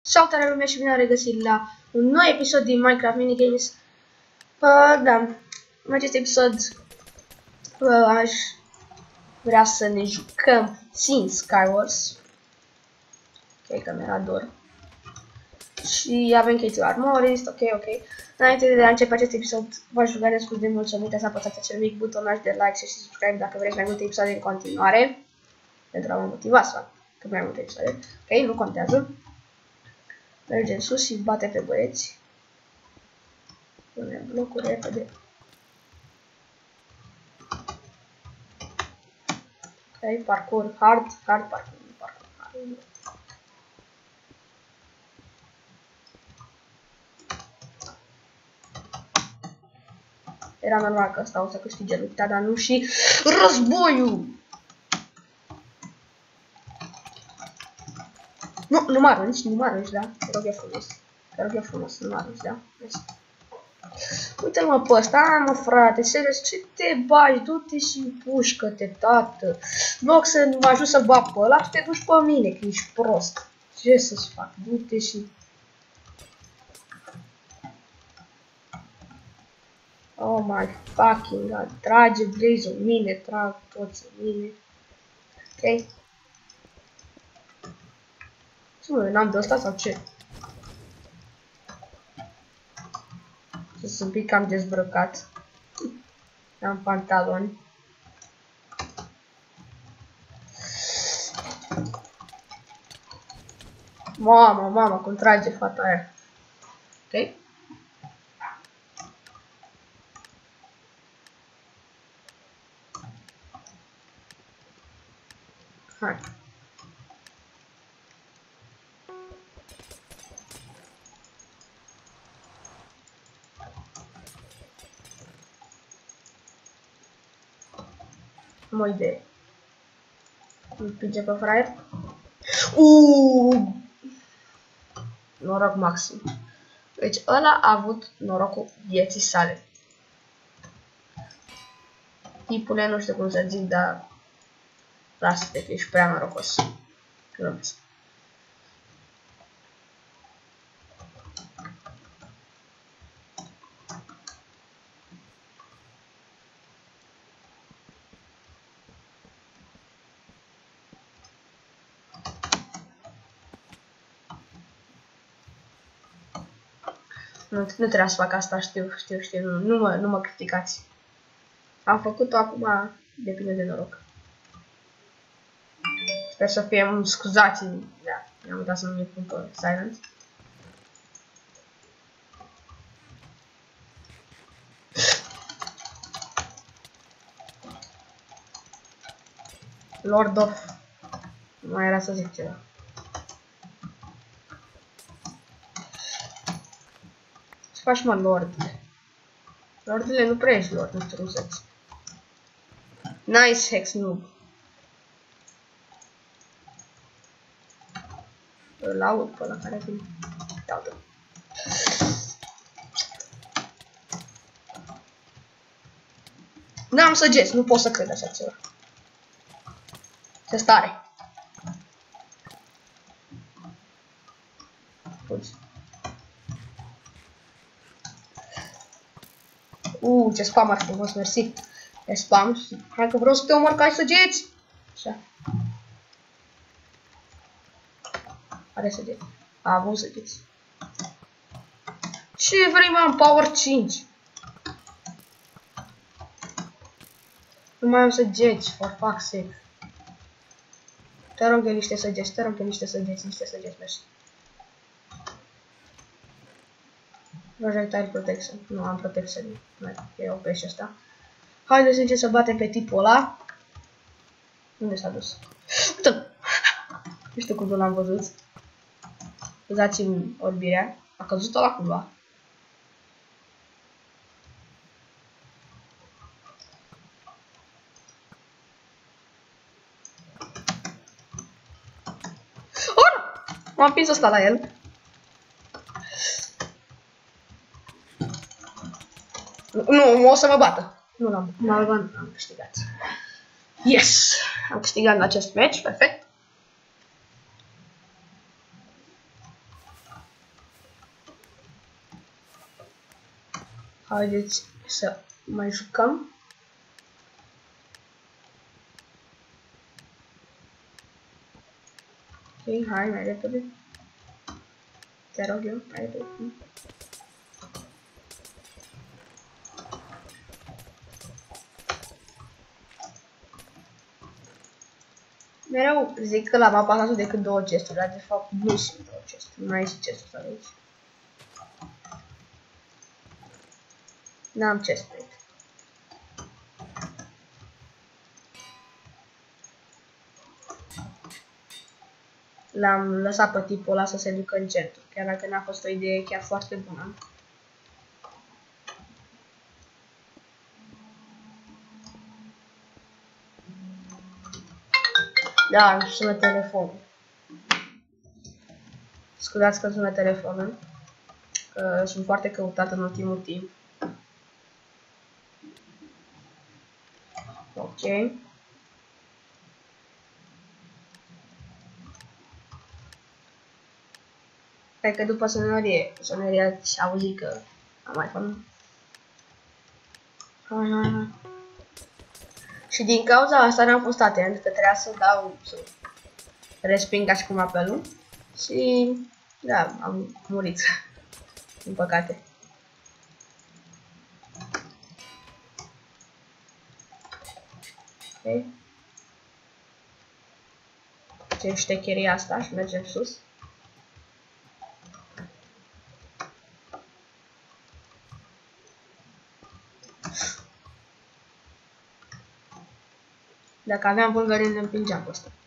Salutare lumea și bine am regăsit la un nou episod din Minecraft Minigames. Da, în acest episod aș vrea să ne jucăm puțin Skywars. Ok, că mi-era dor. Și avem Cage Armorist, ok. Înainte de a începe acest episod, v-aș ruga nescurs de mult să nu uitați să apăsați acel mic butonaj de like și subscribe dacă vreți mai multe episoade în continuare. Pentru a mă motiva să fac cât mai multe episoade. Ok, nu contează. Mergem sus și bate pe băieți. Punem blocuri repede. Ok, parcur hard parcur. Era normal că ăsta o să câștige lupta, dar nu și războiul! Nu mă arunci, da? Te rog eu frumos, nu mă arunci, da? Uite-l mă pe ăsta, mă frate, serios, ce te bagi? Du-te și pușcă-te, tată. În loc să mă ajut să bat pe ăla, te duci pe mine, că ești prost. Ce să-ți fac? Du-te și... Oh my fucking god, trage Blaze în mine, trag toți în mine. Ok. Ce mă, n-am de ăsta sau ce? Sunt un pic cam dezbrăcat. Am pantaloni. Mama, cum trage fata aia. Ok? Hai. Am o idee. Îl pinge pe fraier. Noroc maxim. Deci ăla a avut norocul vieții sale. Tipule, nu știu cum să zic, dar lasă-te că ești prea norocos. Glumesc. Nu trebuia să fac asta, știu, nu mă criticați. Am făcut-o acum, depinde de noroc. Sper să fie, scuzați-mi, da, mi-am uitat să nu mi pun pe silent. Lord of... Nu mai era să zic ceva. Ce faci, mă, Lordule? Lordule, nu prea ești Lord, nu știu cum să-ți. Nice, Hex Noob. Îl aud pe ăla care vine. Iau-te. N-am săgeți, nu pot să cred așa ceva. Ce stare. Fugi. Ce spam ar frumos, mersi. E spam și hai că vreau să te omor că ai săgeți. Așa. Are săgeți. A avut săgeți. Ce vrei, mă, am power 5. Nu mai am săgeți, for fuck's sake. Te rog de niște săgeți, niște săgeți, mersi. Projectile protection. Nu am protection. E OP și asta. Haideți să încerc să batem pe tipul ăla. Unde s-a dus? Uite! Nu știu cum nu l-am văzut. Scuzați-mi orbirea. A căzut ăla cumva. Oh! M-am împins ăsta la el. Nu, o să mă bată. Nu am câștigat. Yes! Am câștigat în acest match, perfect. Haideți să mai jucăm. Ok, hai mai repede. Te rog eu, mai repede. Mereu zic că la mapa asta sunt decât 2 chesturi, dar de fapt nu sunt 2 chesturi, mai este chestul ăsta de aici. N-am chest plate. L-am lăsat pe tipul ăla să se ducă în centru, chiar dacă n-a fost o idee chiar foarte bună. Da, îmi sună telefonul. Scuzați că sună telefonul, că sunt foarte căutat în ultimul timp. Ok. Cred că după sonorie ați auzit că am mai făcut. Hai. Și din cauza asta n-am fost atent, că trebuia să dau, să resping ca și cum apelul. Și da, am murit, din păcate. Ok. Ce ștecheria asta și mergem sus. Dacă aveam bulgarii, ne împingeam pe ăsta.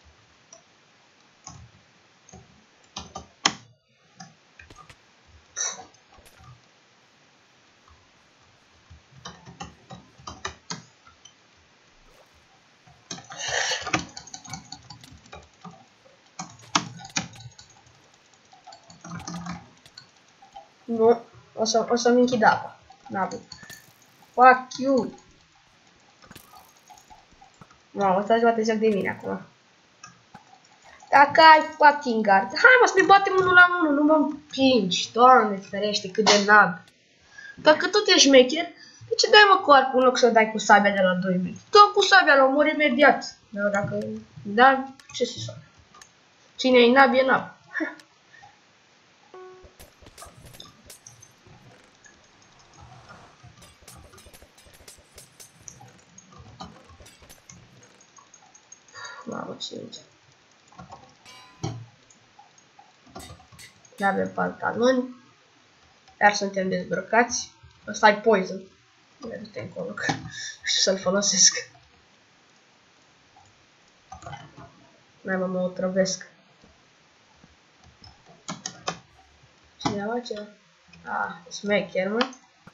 Nu, o să-mi închid apa. N-am. Fuck you! Mamă, ăsta poate joc de mine acum. Dacă ai fucking guard. Hai mă, să ne batem 1 la 1, nu mă împingi. Doamne, ferește, cât de nab. Dacă tot ești șmecher, de ce dai mă cu arcul în loc să dai cu sabia de la 2 metri? Dă cu sabia, la omor imediat. Dar dacă... Da, ce să fac? Cine e nab, e nab. Mamă, ce nici. N-avem pantaloni. Iar suntem dezbrăcați. Ăsta e poison. Du-te încolo, că știu să-l folosesc. Mai mă otrăvesc. Cineva ce? Ah, smecher, mă.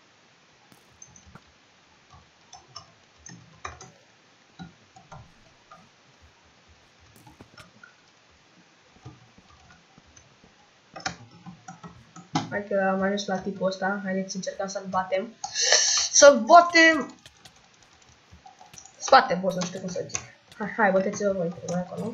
Hai că am ajuns la tipul ăsta. Haideți să încercăm să-l batem. Să-l batem! Spate, boss, nu știu cum să zic. Hai, băteți-vă voi, trebuie acolo.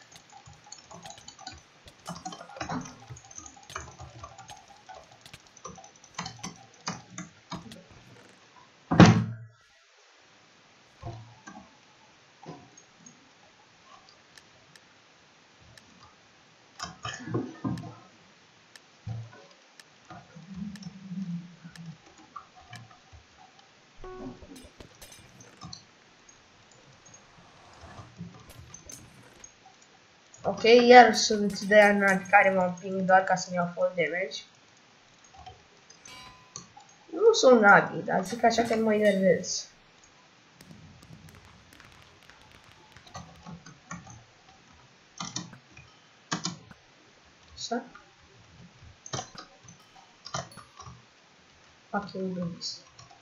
Ok, iar sunt de aia care mă împing doar ca să-mi iau fall damage. Nu sunt nabi, dar zic așa că mă enervez. Așa? Fucking goodness.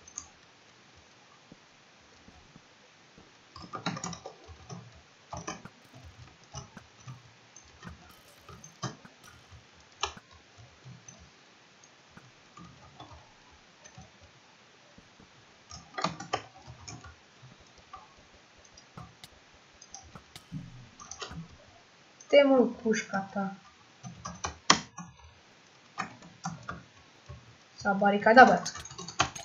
Te-mă în pușca ta. S-a baricadat, băt.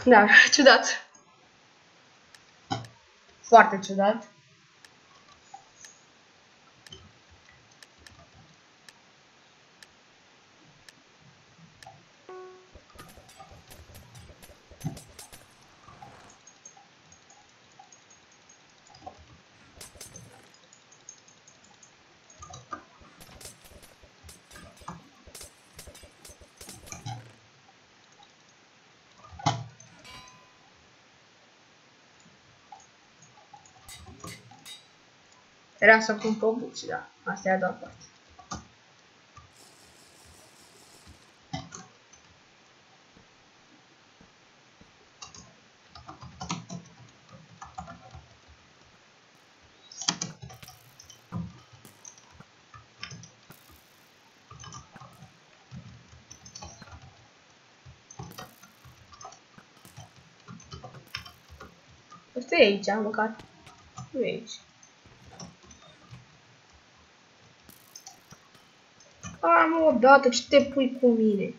Da, ciudat. Foarte ciudat. Era să pun pe buci, da. Asta e a doua parte. Asta e aici, măcar. Nu e aici. Am o dată, ce te pui cu mine?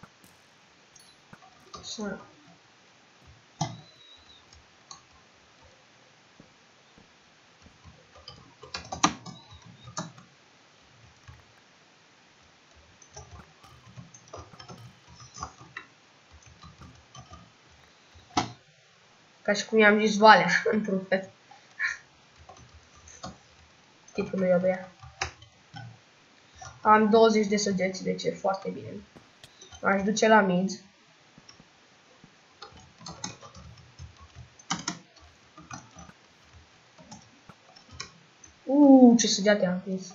Așa. Ca și cum i-am zis Valea, într-un fel. Tipul lui abia. Am 20 de săgeți, deci e foarte bine. Aș duce la mid. Ce săgeate am prins.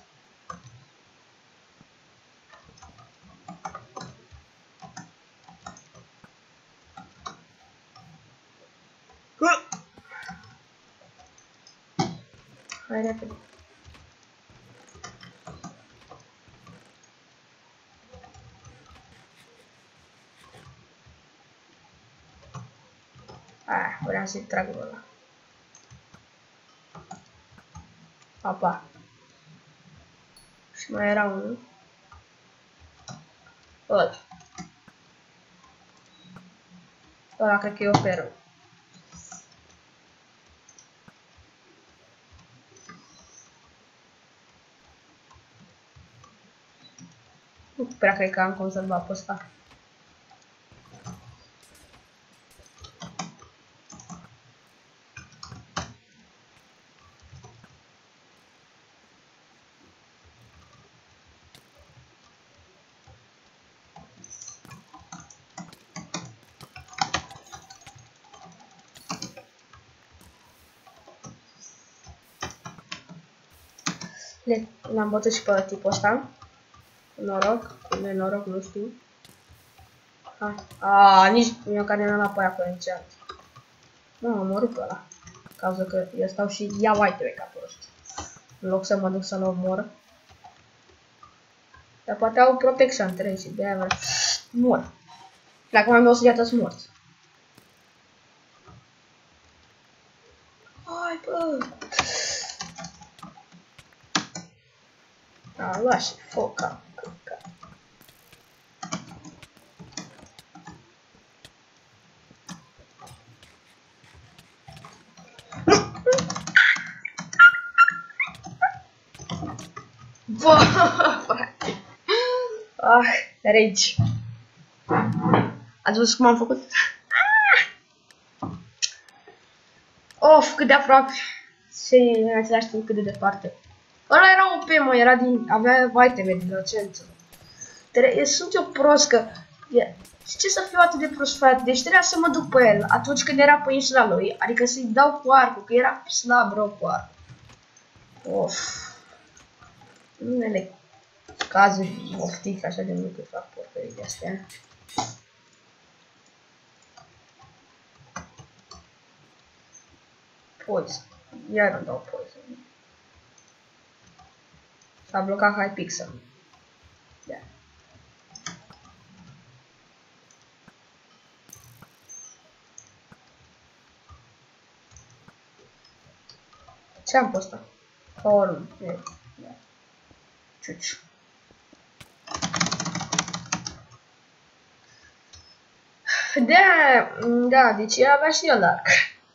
Hai repede. Vreau să-i trag ăla. Apa. Și mai era unul. Ăla. Ăla cred că e o peră. Nu prea cred că am conservat pe ăsta. L-am bătut și pe tipul ăsta. Cu noroc, cu nenoroc, nu știu. Nici măcar n-am apărat pe enchant. Nu, am omorât pe ăla. Cauza că eu stau și iau item-uri ca prost. În loc să mă duc să-l omor. Dar poate au protection 3 și de aia mor. Dacă mai am o săgeată-s morți. Hai, bă! A luat și foca. Bă, frate. Rage. Ați văzut cum am făcut? Of, cât de aproape. Și în același timp cât de departe. Ăla era OP, mă, era avea iteme din inocență. Sunt eu prost că... Și ce să fiu atât de prost, frate? Deci trebuia să mă duc pe el atunci când era pe insula lui. Adică să-i dau cu arcul, că era slab rău cu arcul. Of. În unele cazuri oftic așa de mult că fac porcării de astea. Poison. Iar îmi dau poison. S-a blocat Hypixel. Da. Ce am pus ăsta? Orm. Da. Ciuciu. Da, deci avea și eu Dark.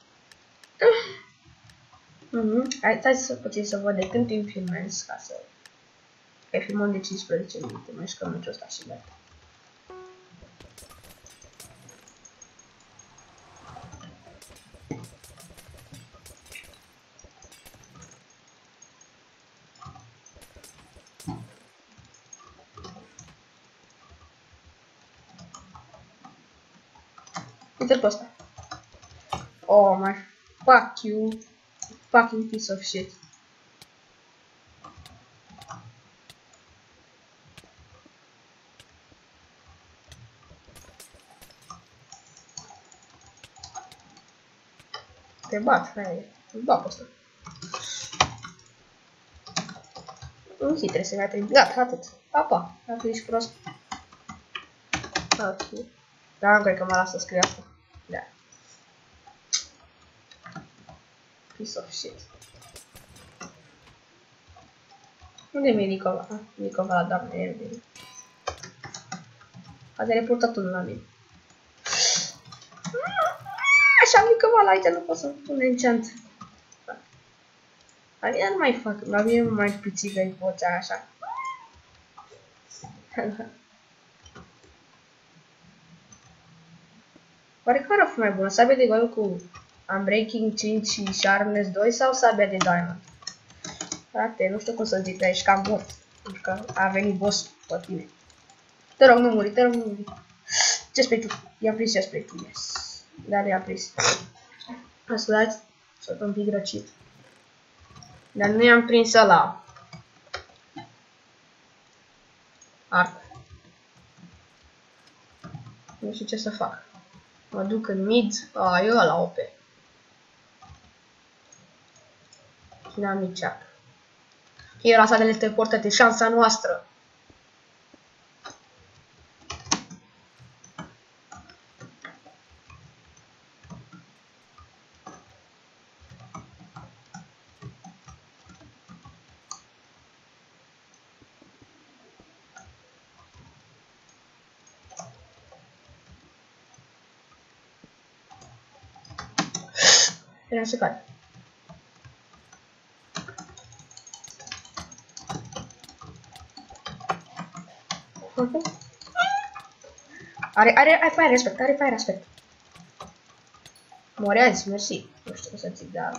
Hai să puțin să văd de când timp filmez ca să... Că filmăm de 15 minute, mai jucăm meciul ăsta și gata. Uite-l pe ăsta. Oh my fuck you. Fucking piece of shit. Te bat, frate. Îl bat pe ăsta. Nu trebuie să mai trebuie. Gata, atât. Papa, dacă ești prost. Ok. Dar nu cred că mă lasă să scriu asta. Da. Piece of shit. Unde mi-e Nicola? Nicola, doamne, e bine. A reportat unul la mine. Așa, Nicola, aici nu pot să pun enchant. La mine nu mai fac, la mine nu mai pițică-i vocea așa. Oare care ar fi mai bună? Sabia de gol cu Unbreaking 5 și Sharpness 2 sau sabia de Diamond? Frate, nu știu cum să zic, dar ești cam mort. Pentru că a venit boss pe tine. Te rog, nu muri, te rog, nu muri. Ce spui tu? I-am prins ce spui tu, yes. Dar i-am prins. Ascultați, sunt un pic răcit. Dar nu i-am prins ăla. Arc. Nu știu ce să fac. Mă duc în mid. Eu la OP. Dinamicea. E la satele teleportate, șansa noastră. Era să cade. Are fire respect, are fire respect. Moreazi, mersi. Nu știu cum să zic, dar...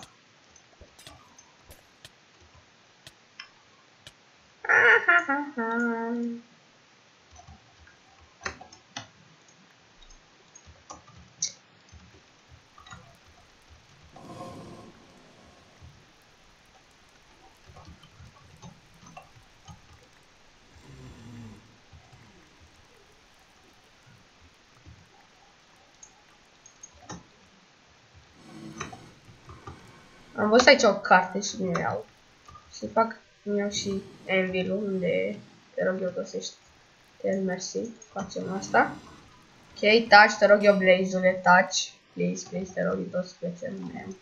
Am văzut aici o carte și nu iau. Și fac, nu iau și Anvil-ul, unde te rog eu găsești. Mersi, facem asta. Ok, touch, te rog eu Blaze-ule, touch. Please, please, te rog eu tot special.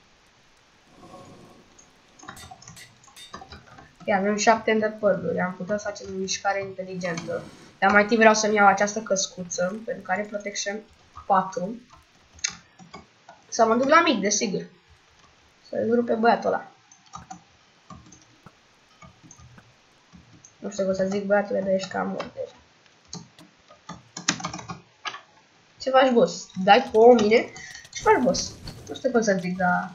Ok, avem 7 Enderpearl-uri, am putea să facem o mișcare inteligentă. Dar mai întâi vreau să-mi iau această căscuță, pentru care Protection 4. Să mă duc la mic, desigur. Să-l rup pe băiatul ăla. Nu știu cum să zic, băiatule, dar ești cam mult deja. Ce faci, boss? Dai pe mine? Ce faci, boss? Nu știu cum să zic, dar...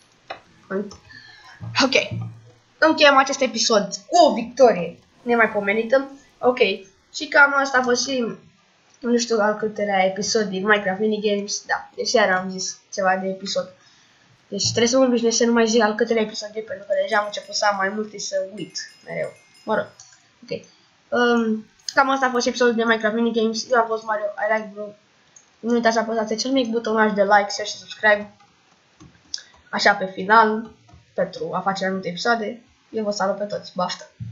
Ok. Încheiem acest episod cu o victorie nemaipomenită. Ok. Și cam asta a fost și... Nu știu al câtelea episod din Minecraft Minigames. Da, deci iar am zis ceva de episod. Deci trebuie să mă obișnuiesc să nu mai zic al câtelea episod de, pentru că deja am început să am mai multe să uit mereu. Mă rog. Ok. Cam asta a fost episodul de Minecraft Minigames. Eu am fost Mario, I like bro. Nu uitați să apăsați cel mic butonaj de like, share și subscribe. Așa pe final, pentru a face mai multe episoade. Eu vă salut pe toți. Baftă!